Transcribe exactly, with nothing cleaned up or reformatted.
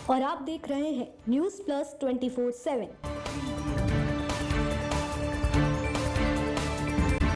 और आप देख रहे हैं news plus twenty four seven.